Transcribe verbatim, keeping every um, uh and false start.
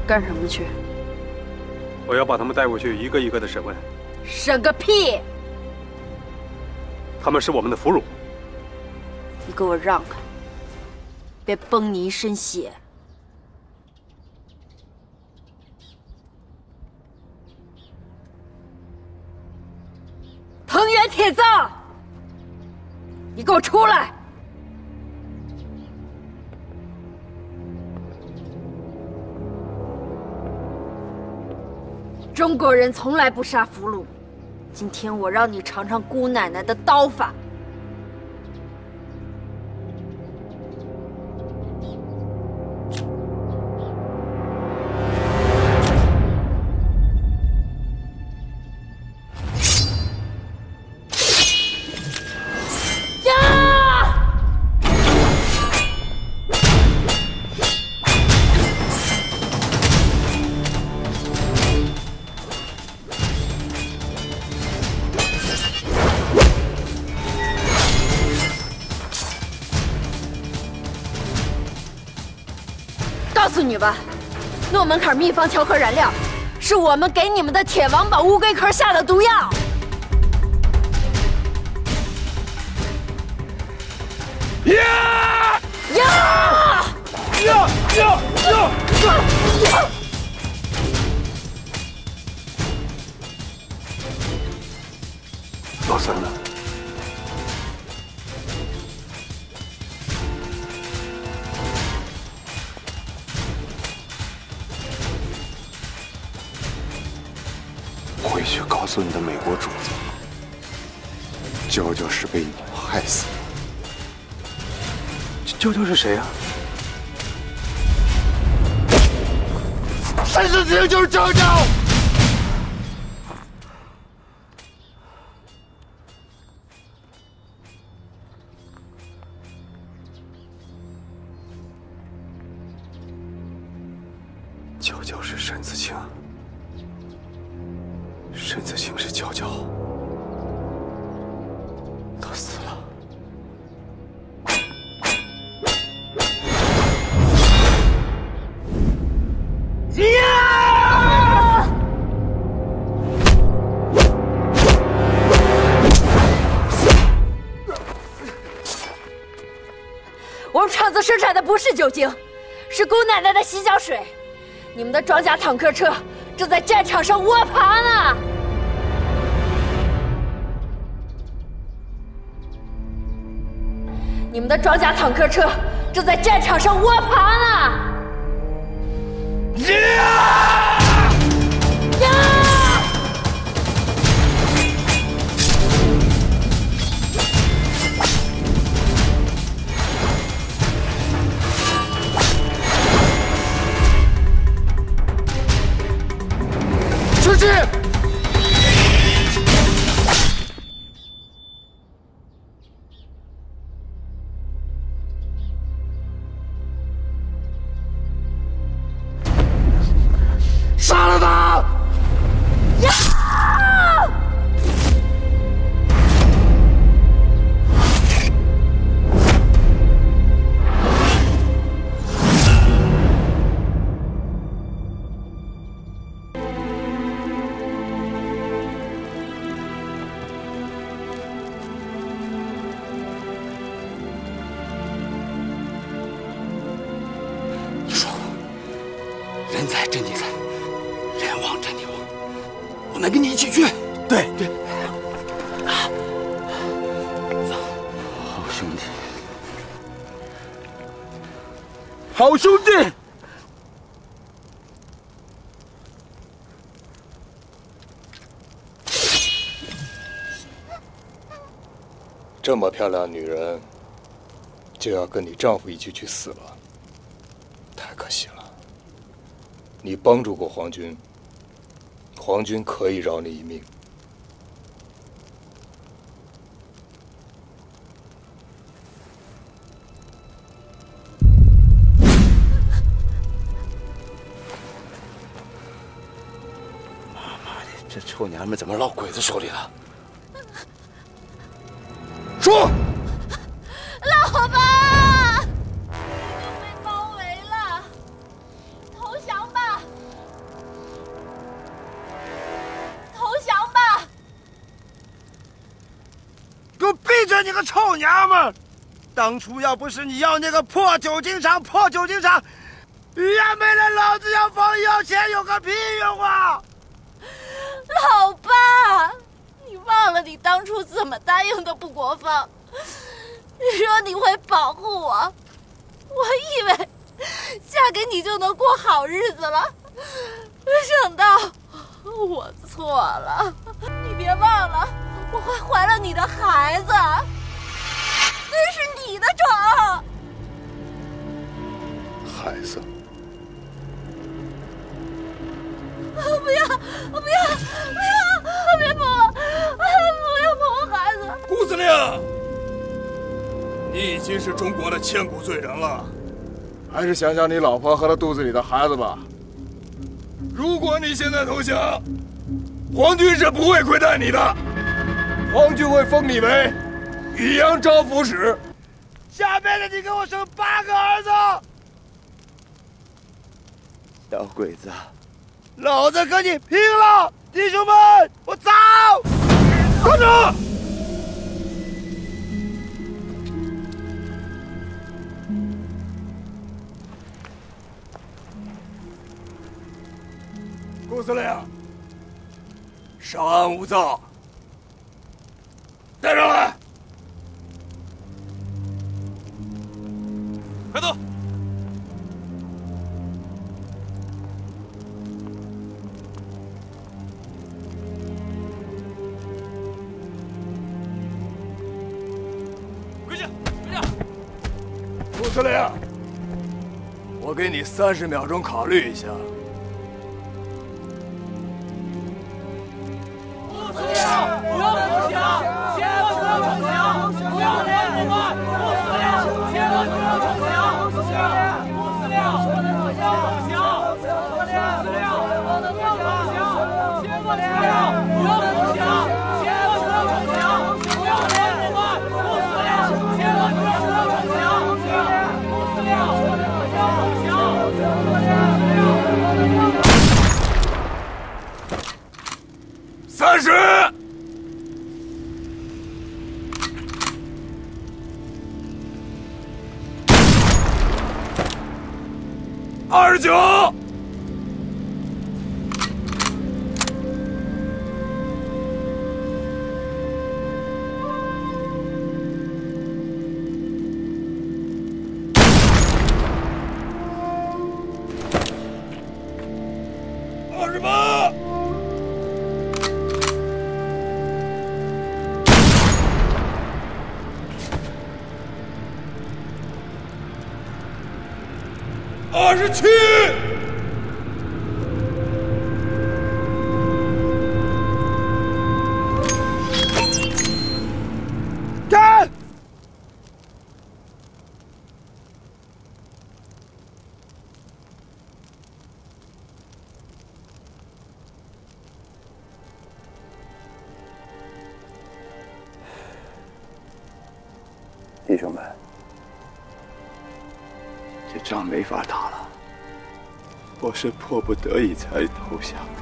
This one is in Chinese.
干什么去？ 我要把他们带回去，一个一个的审问。 审个屁！ 他们是我们的俘虏。 你给我让开，别崩你一身血！藤原铁藏，你给我出来！中国人从来不杀俘虏，今天我让你尝尝姑奶奶的刀法。告诉你吧，诺门坎秘方调和燃料，是我们给你们的铁王宝乌龟壳下的毒药。 呀呀呀呀呀呀！ 老三呢？回去告诉你的美国主子，娇娇是被你们害死的。娇娇是谁啊？ 沈世清就是娇娇。 娇娇是沈子清。沈子清是娇娇，他死了。 呀！我们厂子生产的不是酒精，是姑奶奶的洗脚水。你们的装甲坦克车正在战场上窝爬呢。你们的装甲坦克车正在战场上窝爬呢！ 呀！ 呀！ 出去！杀了他！ 呀！ 你说过，人在阵地在，人亡阵地亡。我能跟你一起去。对对。好兄弟，好兄弟。 这么漂亮的女人，就要跟你丈夫一起去死了，太可惜了。你帮助过皇军，皇军可以饶你一命。 妈妈的，这臭娘们怎么落鬼子手里了？说， 老爸，已经被包围了，投降吧！ 你个臭娘们儿！当初要不是你要那个破酒精厂，破酒精厂，原没了老子要放要钱有个屁用啊！ 老爸，你忘了你当初怎么答应的不国放？你说你会保护我，我以为嫁给你就能过好日子了，没想到我错了。你别忘了，我还怀了你的孩子，那是你的床。 孩子。 不要！不要！不要！别碰我！不要碰我孩子！ 顾司令，你已经是中国的千古罪人了，还是想想你老婆和她肚子里的孩子吧。如果你现在投降，皇军是不会亏待你的，皇军会封你为渔阳招抚使， 下辈子你给我生八个儿子！小鬼子！老子跟你拼了！弟兄们，我走！ 站住！顾司令，稍安勿躁，带上来。快走！顾司令，我给你三十秒钟考虑一下。 顾司令，不要投降，千万不要投降，不要连我们！顾司令，千万不要投降！顾司令，顾司令，不能投降！顾司令，不要投降！千万不要，不要投降！千万不要投降！不要连我们！顾司令，千万不要投降！ 三十，二十九，二十八。二十七， 干！弟兄们，这仗没法打了。我是迫不得已才投降。